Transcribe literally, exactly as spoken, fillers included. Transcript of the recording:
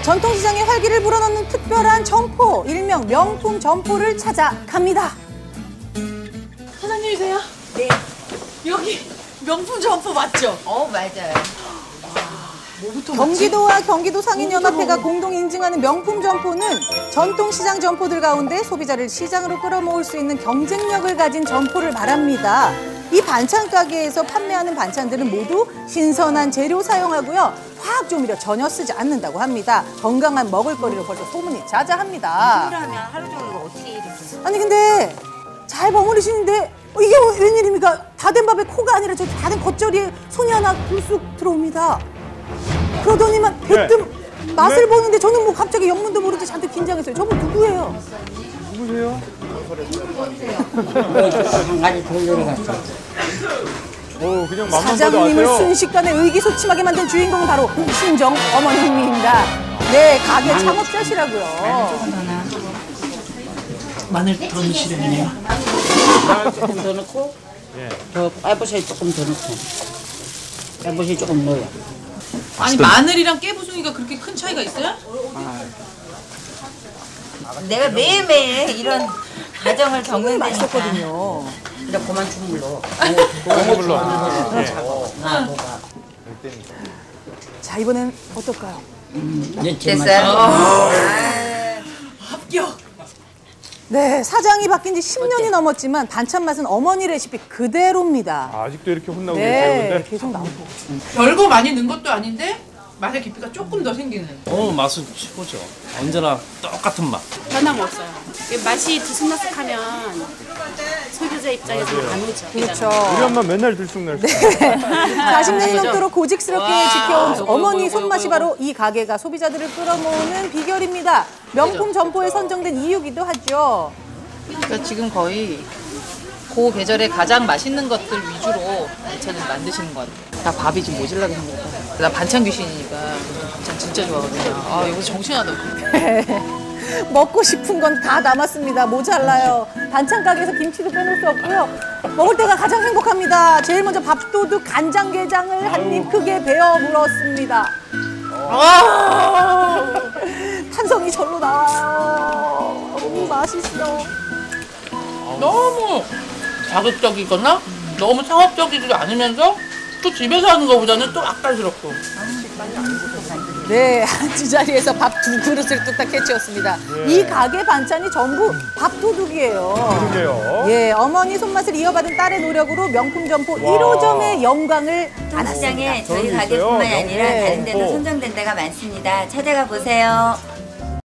전통시장에 활기를 불어넣는 특별한 점포, 일명 명품 점포를 찾아 갑니다. 사장님이세요? 네. 여기 명품 점포 맞죠? 어, 맞아요. 경기도와 경기도 상인연합회가 공동 인증하는 명품 점포는 전통시장 점포들 가운데 소비자를 시장으로 끌어모을 수 있는 경쟁력을 가진 점포를 말합니다. 이 반찬 가게에서 판매하는 반찬들은 모두 신선한 재료 사용하고요. 화학 조미료 전혀 쓰지 않는다고 합니다. 건강한 먹을거리로 벌써 소문이 자자합니다. 그러면 하루 종일 이거 어떻게 이렇게. 아니 근데 잘 버무리시는데 이게 웬일입니까? 다 된 밥에 코가 아니라 저 다 된 겉절이에 손이 하나 불쑥 들어옵니다. 그러더니만 대뜸 네. 맛을 네. 보는데 저는 뭐 갑자기 영문도 모르지 잔뜩 긴장했어요. 저분 누구예요? 누구세요? 많이 돌려갔어. 오, 그냥 맘만 사장님을 봐도 아세요? 순식간에 의기소침하게 만든 주인공은 바로 신정 어머님입니다. 네, 가게 창업자시라고요. 마늘 더 넣으시려네요. 조금 더 넣고, 예. 더 빨부새 조금 더 넣고, 빨부새 조금 넣어요. 아니 마늘이랑 깨부숭이가 그렇게 큰 차이가 있어요? 내가 매일매일 이런 과정을 겪는 데니까. 맛있었거든요. 이제 그만 주물러. 물로. 나 뭐가. 자, 이번엔 어떨까요? 됐어요? 합격! 네, 사장이 바뀐 지 십 년이 넘었지만 반찬 맛은 어머니 레시피 그대로입니다. 아, 아직도 이렇게 혼나고 네, 계세요, 계속 나오고. 별거 많이 넣은 것도 아닌데 맛의 깊이가 조금 더 생기는. 어, 맛은 최고죠. 언제나 똑같은 맛. 변함없어요. 이게 맛이 들쑥날쑥하면 소비자 입장에서 안 오죠. 그렇죠. 우리 엄마 맨날 들쑥날쑥. 사십 년이 넘도록 고직스럽게 와, 지켜온 요거, 어머니 요거, 손맛이 요거, 바로 이 가게가 소비자들을 끌어모으는 비결입니다. 명품 점포에 선정된 이유기도 하죠. 그러니까 지금 거의 그 계절에 가장 맛있는 것들 위주로 반찬을 만드시는 것 같아요. 나 밥이 지금 모질라게 생겼다. 나 반찬 귀신이니까 반찬 진짜 좋아하거든요. 아, 이거 정신하다고. 먹고 싶은 건 다 남았습니다. 모자라요. 반찬 가게에서 김치도 빼놓을 수 없고요. 먹을 때가 가장 행복합니다. 제일 먼저 밥도둑 간장게장을 한 입 크게 베어 물었습니다. 아 탄성이 절로 나와요. 너무 맛있어. 너무 자극적이거나 너무 상업적이지 않으면서 또 집에서 하는 것보다는 또 맛깔스럽고. 네, 한 자리에서 밥 두 그릇을 뚝딱 해치웠습니다. 예. 이 가게 반찬이 전부 밥도둑이에요. 그러게요. 예, 어머니 손맛을 이어받은 딸의 노력으로 명품 점포 와. 일 호점의 영광을 안았습니다. 시장에 저희 저기 있어요? 가게뿐만이 아니라 명품 다른 데도 점포. 선정된 데가 많습니다. 찾아가 보세요.